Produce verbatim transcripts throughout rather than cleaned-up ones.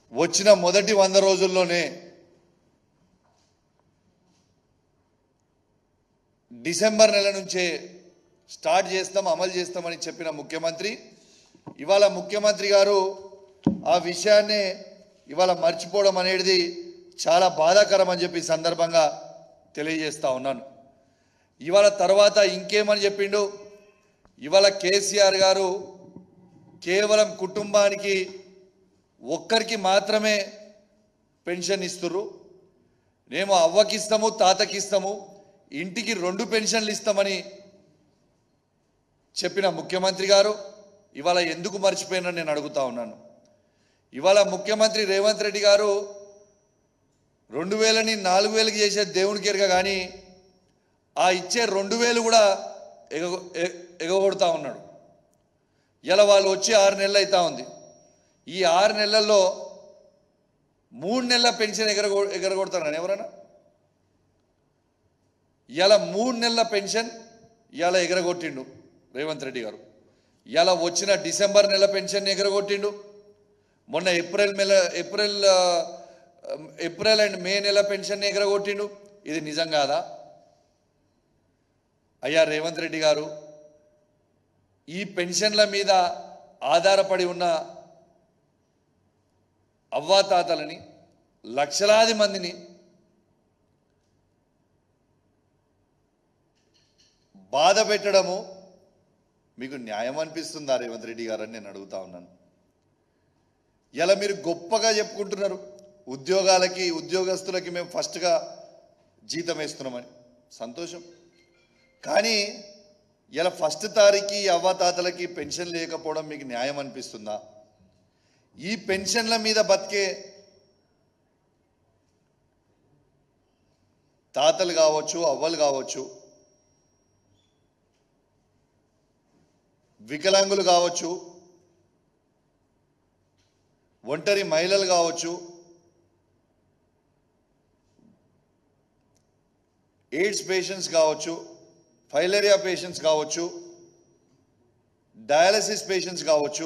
వచ్చిన మొదటి వంద రోజుల్లోనే డిసెంబర్ నెల నుంచే స్టార్ట్ చేస్తాం, అమలు చేస్తామని చెప్పిన ముఖ్యమంత్రి ఇవాళ ముఖ్యమంత్రి గారు ఆ విషయాన్ని ఇవాళ మర్చిపోవడం అనేది చాలా బాధాకరం అని చెప్పి సందర్భంగా తెలియజేస్తా ఉన్నాను. ఇవాళ తర్వాత ఇంకేమని చెప్పిండు, ఇవాళ కేసీఆర్ గారు కేవలం కుటుంబానికి ఒక్కరికి మాత్రమే పెన్షన్ ఇస్తుర్రు, మేము అవ్వకిస్తాము తాతకిస్తాము ఇంటికి రెండు పెన్షన్లు ఇస్తామని చెప్పిన ముఖ్యమంత్రి గారు ఇవాళ ఎందుకు మర్చిపోయినా నేను అడుగుతా ఉన్నాను. ఇవాళ ముఖ్యమంత్రి రేవంత్ రెడ్డి గారు రెండు వేలని నాలుగు వేలకి చేసే దేవునికి ఎరగ కానీ ఆ ఇచ్చే రెండు వేలు కూడా ఎగ ఎగగొడతా ఉన్నాడు. ఇలా వాళ్ళు వచ్చి ఆరు నెలలు అవుతా ఉంది. ఈ ఆరు నెలల్లో మూడు నెలల పెన్షన్ ఎగర ఎగరగొడతారని ఎవరన్నా? ఇలా మూడు నెలల పెన్షన్ ఇలా ఎగరగొట్టిండు రేవంత్ రెడ్డి గారు. ఇలా వచ్చిన డిసెంబర్ నెల పెన్షన్ ఎగరగొట్టిండు. మొన్న ఏప్రిల్ నెల ఏప్రిల్ ఏప్రిల్ అండ్ మే నెల పెన్షన్ ఎగరగొట్టిండు. ఇది నిజం కాదా? అయ్యా రేవంత్ రెడ్డి గారు, ఈ పెన్షన్ల మీద ఆధారపడి ఉన్న అవ్వాతాతలని లక్షలాది మందిని బాధ పెట్టడము మీకు న్యాయం అనిపిస్తుందా రేవంత్ రెడ్డి గారు అని నేను అడుగుతా ఉన్నాను. ఇలా మీరు గొప్పగా చెప్పుకుంటున్నారు, ఉద్యోగాలకి ఉద్యోగస్తులకి మేము ఫస్ట్గా జీతం వేస్తున్నామని, సంతోషం. కానీ ఇలా ఫస్ట్ తారీఖు అవ్వాతాతలకి పెన్షన్ లేకపోవడం మీకు న్యాయం అనిపిస్తుందా? ఈ పెన్షన్ల మీద బతికే తాతలు కావచ్చు, అవ్వలు కావచ్చు, వికలాంగులు కావచ్చు, ఒంటరి మహిళలు కావచ్చు, ఎయిడ్స్ పేషెంట్స్ కావచ్చు, ఫైలేరియా పేషెంట్స్ కావచ్చు, డయాలసిస్ పేషెంట్స్ కావచ్చు,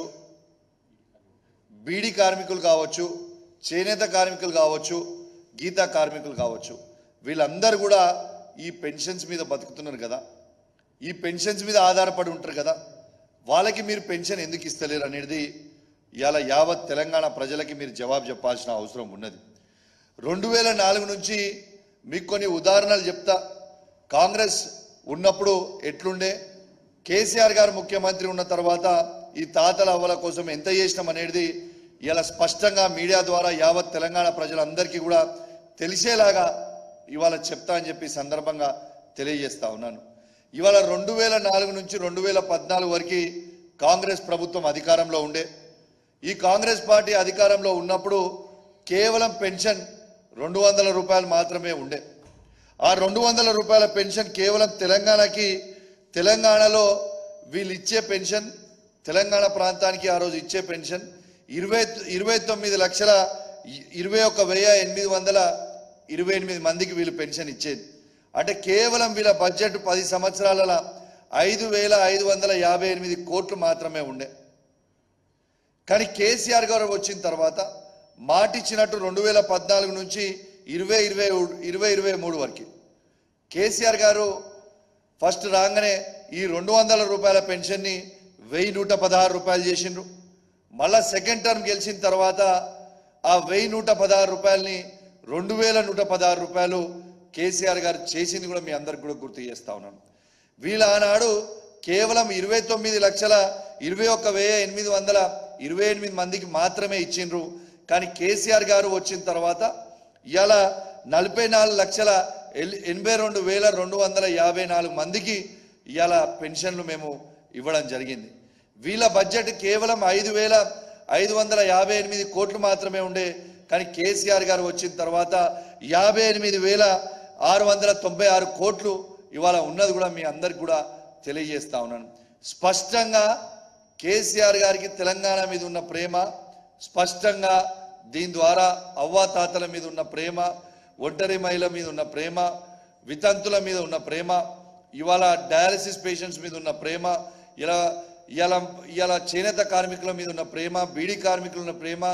బీడీ కార్మికులు కావచ్చు, చేనేత కార్మికులు కావచ్చు, గీతా కార్మికులు కావచ్చు, వీళ్ళందరూ కూడా ఈ పెన్షన్స్ మీద బతుకుతున్నారు కదా, ఈ పెన్షన్స్ మీద ఆధారపడి ఉంటారు కదా, వాళ్ళకి మీరు పెన్షన్ ఎందుకు ఇస్తలేరు అనేది ఇవాళ యావత్ తెలంగాణ ప్రజలకి మీరు జవాబు చెప్పాల్సిన అవసరం ఉన్నది. రెండు వేల నాలుగు నుంచి మీకు కొన్ని ఉదాహరణలు చెప్తా. కాంగ్రెస్ ఉన్నప్పుడు ఎట్లుండే, కేసీఆర్ గారు ముఖ్యమంత్రి ఉన్న తర్వాత ఈ తాతల అవ్వల కోసం ఎంత చేసినాం అనేది ఇలా స్పష్టంగా మీడియా ద్వారా యావత్ తెలంగాణ ప్రజలందరికీ కూడా తెలిసేలాగా ఇవాళ చెప్తా అని చెప్పి సందర్భంగా తెలియజేస్తా ఉన్నాను. ఇవాళ రెండు వేల నాలుగు నుంచి రెండు వేల పద్నాలుగు వరకు కాంగ్రెస్ ప్రభుత్వం అధికారంలో ఉండే. ఈ కాంగ్రెస్ పార్టీ అధికారంలో ఉన్నప్పుడు కేవలం పెన్షన్ రెండు వందల రూపాయలు మాత్రమే ఉండే. ఆ రెండు వందల రూపాయల పెన్షన్ కేవలం తెలంగాణకి, తెలంగాణలో వీళ్ళు ఇచ్చే పెన్షన్, తెలంగాణ ప్రాంతానికి ఆ రోజు ఇచ్చే పెన్షన్ ఇరవై ఇరవై తొమ్మిది లక్షల ఇరవై ఒక్క వెయ్యి ఎనిమిది వందల ఇరవై ఎనిమిది మందికి వీళ్ళు పెన్షన్ ఇచ్చేది. అంటే కేవలం వీళ్ళ బడ్జెట్ పది సంవత్సరాల ఐదు వేల ఐదు వందల యాభై ఎనిమిది కోట్లు మాత్రమే ఉండే. కానీ కేసీఆర్ గారు వచ్చిన తర్వాత మాటిచ్చినట్టు రెండు వేల పద్నాలుగు నుంచి ఇరవై ఇరవై ఇరవై ఇరవై మూడు వరకు కేసీఆర్ గారు ఫస్ట్ రాగానే ఈ రెండు వందల రూపాయల పెన్షన్ని వెయ్యి నూట పదహారు రూపాయలు చేసిండ్రు. మళ్ళా సెకండ్ టర్మ్ గెలిచిన తర్వాత ఆ వెయ్యి నూట పదహారు రూపాయలని రెండు వేల నూట పదహారు రూపాయలు కేసీఆర్ గారు చేసింది కూడా మీ అందరికి కూడా గుర్తు చేస్తా ఉన్నాను. వీళ్ళ ఆనాడు కేవలం ఇరవై తొమ్మిది లక్షల ఇరవై ఒక్క వెయ్యి ఎనిమిది వందల ఇరవై ఎనిమిది మందికి మాత్రమే ఇచ్చిండ్రు. కానీ కేసీఆర్ గారు వచ్చిన తర్వాత ఇవాళ నలభై నాలుగు లక్షల ఎనభై రెండు వేల రెండు వందల యాభై నాలుగు మందికి ఇవాళ పెన్షన్లు మేము ఇవ్వడం జరిగింది. వీళ్ళ బడ్జెట్ కేవలం ఐదు వేల ఐదు వందల యాభై ఎనిమిది కోట్లు మాత్రమే ఉండే. కానీ కేసీఆర్ గారు వచ్చిన తర్వాత యాభై ఎనిమిది వేల ఆరు వందల తొంభై ఆరు కోట్లు ఇవాళ ఉన్నది కూడా మీ అందరికి కూడా తెలియజేస్తా ఉన్నాను. స్పష్టంగా కేసీఆర్ గారికి తెలంగాణ మీద ఉన్న ప్రేమ, స్పష్టంగా దీని ద్వారా అవ్వాతాతల మీద ఉన్న ప్రేమ, ఒంటరి మహిళల మీద ఉన్న ప్రేమ, వితంతుల మీద ఉన్న ప్రేమ, ఇవాళ డయాలసిస్ పేషెంట్స్ మీద ఉన్న ప్రేమ, ఇలా ఇలా ఇలా చేనేత కార్మికుల మీద ఉన్న ప్రేమ, బీడీ కార్మికుల ఉన్న ప్రేమ,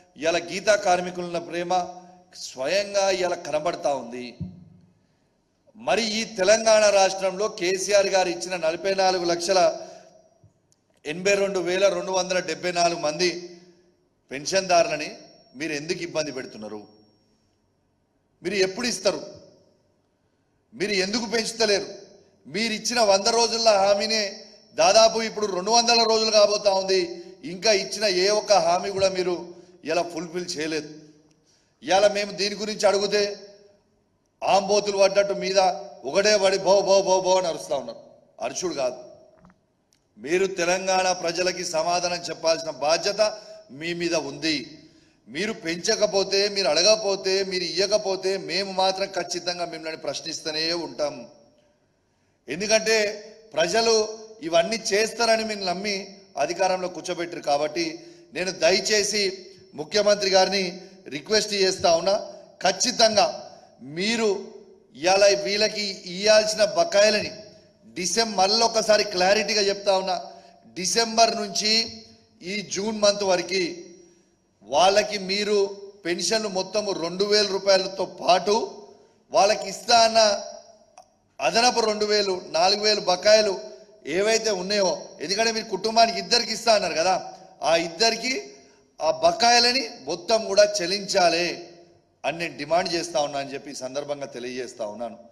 ఇలా గీతా కార్మికుల ప్రేమ స్వయంగా ఇలా కనబడతా ఉంది. మరి ఈ తెలంగాణ రాష్ట్రంలో కేసీఆర్ గారు ఇచ్చిన నలభై నాలుగు లక్షల ఎనభై రెండు వేల రెండు వందల డెబ్బై నాలుగు మంది పెన్షన్దారులని మీరు ఎందుకు ఇబ్బంది పెడుతున్నారు? మీరు ఎప్పుడు ఇస్తారు? మీరు ఎందుకు పెంచుతలేరు? మీరు ఇచ్చిన వంద రోజుల హామీనే దాదాపు ఇప్పుడు రెండు వందల రోజులు కాబోతా ఉంది. ఇంకా ఇచ్చిన ఏ ఒక్క హామీ కూడా మీరు ఇలా ఫుల్ఫిల్ చేయలేదు. ఇలా మేము దీని గురించి అడిగితే ఆంబోతులు పడ్డట్టు మీద ఒకటే పడి బో బో బో బో అని అరుస్తూ ఉన్నారు. అరుచుడు కాదు, మీరు తెలంగాణ ప్రజలకి సమాధానం చెప్పాల్సిన బాధ్యత మీ మీద ఉంది. మీరు పెంచకపోతే, మీరు అడగకపోతే, మీరు ఇయ్యకపోతే మేము మాత్రం ఖచ్చితంగా మిమ్మల్ని ప్రశ్నిస్తూనే ఉంటాం. ఎందుకంటే ప్రజలు ఇవన్నీ చేస్తారని మీరు నమ్మి అధికారంలో కూర్చోబెట్టారు. కాబట్టి నేను దయచేసి ముఖ్యమంత్రి గారిని రిక్వెస్ట్ చేస్తా ఉన్నా, ఖచ్చితంగా మీరు ఇవాళ వీళ్ళకి ఇవ్వాల్సిన బకాయిలని డిసెంబర్ మళ్ళీ ఒకసారి క్లారిటీగా చెప్తా ఉన్నా, డిసెంబర్ నుంచి ఈ జూన్ మంత్ వరకు వాళ్ళకి మీరు పెన్షన్లు మొత్తము రెండు వేల రూపాయలతో పాటు వాళ్ళకి ఇస్తా అన్న అదనపు రెండు వేలు నాలుగు వేలు బకాయిలు ఏవైతే ఉన్నాయో, ఎందుకంటే మీరు కుటుంబానికి ఇద్దరికి ఇస్తా అన్నారు కదా, ఆ ఇద్దరికి ఆ బకాయిలని మొత్తం కూడా చెల్లించాలి అని నేను డిమాండ్ చేస్తా ఉన్నా అని చెప్పి ఈ సందర్భంగా తెలియజేస్తా ఉన్నాను.